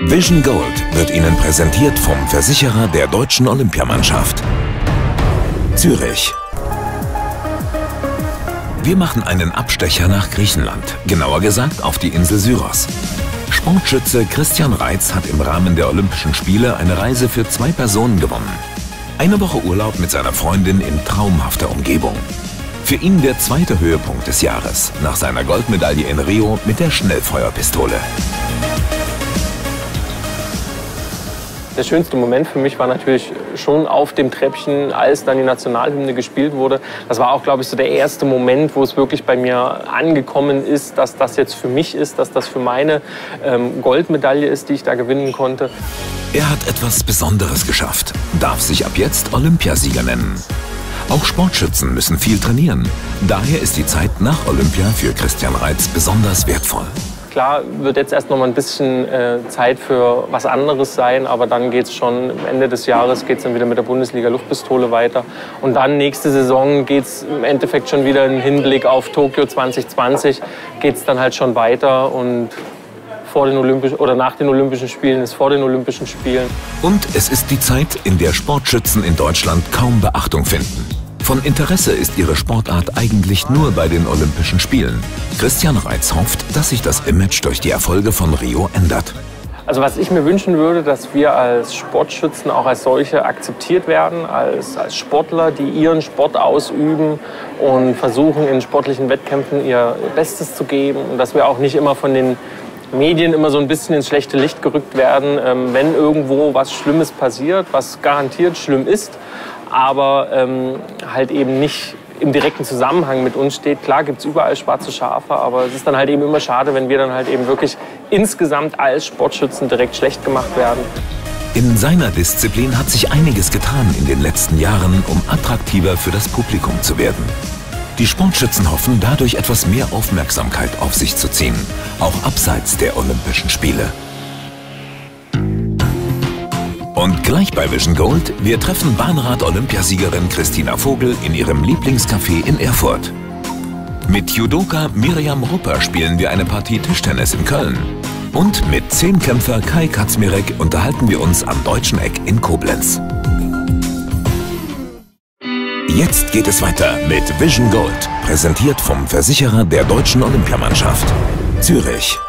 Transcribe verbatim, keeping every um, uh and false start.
Vision Gold wird Ihnen präsentiert vom Versicherer der deutschen Olympiamannschaft. Zürich. Wir machen einen Abstecher nach Griechenland, genauer gesagt auf die Insel Syros. Sportschütze Christian Reitz hat im Rahmen der Olympischen Spiele eine Reise für zwei Personen gewonnen. Eine Woche Urlaub mit seiner Freundin in traumhafter Umgebung. Für ihn der zweite Höhepunkt des Jahres, nach seiner Goldmedaille in Rio mit der Schnellfeuerpistole. Der schönste Moment für mich war natürlich schon auf dem Treppchen, als dann die Nationalhymne gespielt wurde. Das war auch, glaube ich, so der erste Moment, wo es wirklich bei mir angekommen ist, dass das jetzt für mich ist, dass das für meine ähm, Goldmedaille ist, die ich da gewinnen konnte. Er hat etwas Besonderes geschafft, darf sich ab jetzt Olympiasieger nennen. Auch Sportschützen müssen viel trainieren. Daher ist die Zeit nach Olympia für Christian Reitz besonders wertvoll. Klar wird jetzt erst noch mal ein bisschen äh, Zeit für was anderes sein, aber dann geht es schon, Ende des Jahres geht es dann wieder mit der Bundesliga-Luftpistole weiter. Und dann nächste Saison geht es im Endeffekt schon wieder im Hinblick auf Tokio zwanzig zwanzig, geht es dann halt schon weiter und vor den Olympischen oder nach den Olympischen Spielen ist vor den Olympischen Spielen. Und es ist die Zeit, in der Sportschützen in Deutschland kaum Beachtung finden. Von Interesse ist ihre Sportart eigentlich nur bei den Olympischen Spielen. Christian Reitz hofft, dass sich das Image durch die Erfolge von Rio ändert. Also was ich mir wünschen würde, dass wir als Sportschützen auch als solche akzeptiert werden, als, als Sportler, die ihren Sport ausüben und versuchen in sportlichen Wettkämpfen ihr Bestes zu geben. Und dass wir auch nicht immer von den Medien immer so ein bisschen ins schlechte Licht gerückt werden, wenn irgendwo was Schlimmes passiert, was garantiert schlimm ist, aber ähm, halt eben nicht im direkten Zusammenhang mit uns steht. Klar gibt es überall schwarze Schafe, aber es ist dann halt eben immer schade, wenn wir dann halt eben wirklich insgesamt als Sportschützen direkt schlecht gemacht werden. In seiner Disziplin hat sich einiges getan in den letzten Jahren, um attraktiver für das Publikum zu werden. Die Sportschützen hoffen, dadurch etwas mehr Aufmerksamkeit auf sich zu ziehen, auch abseits der Olympischen Spiele. Und gleich bei Vision Gold, wir treffen Bahnrad-Olympiasiegerin Christina Vogel in ihrem Lieblingscafé in Erfurt. Mit Judoka Miriam Rupper spielen wir eine Partie Tischtennis in Köln. Und mit Zehnkämpfer Kai Kaczmarek unterhalten wir uns am Deutschen Eck in Koblenz. Jetzt geht es weiter mit Vision Gold, präsentiert vom Versicherer der deutschen Olympiamannschaft. Zürich.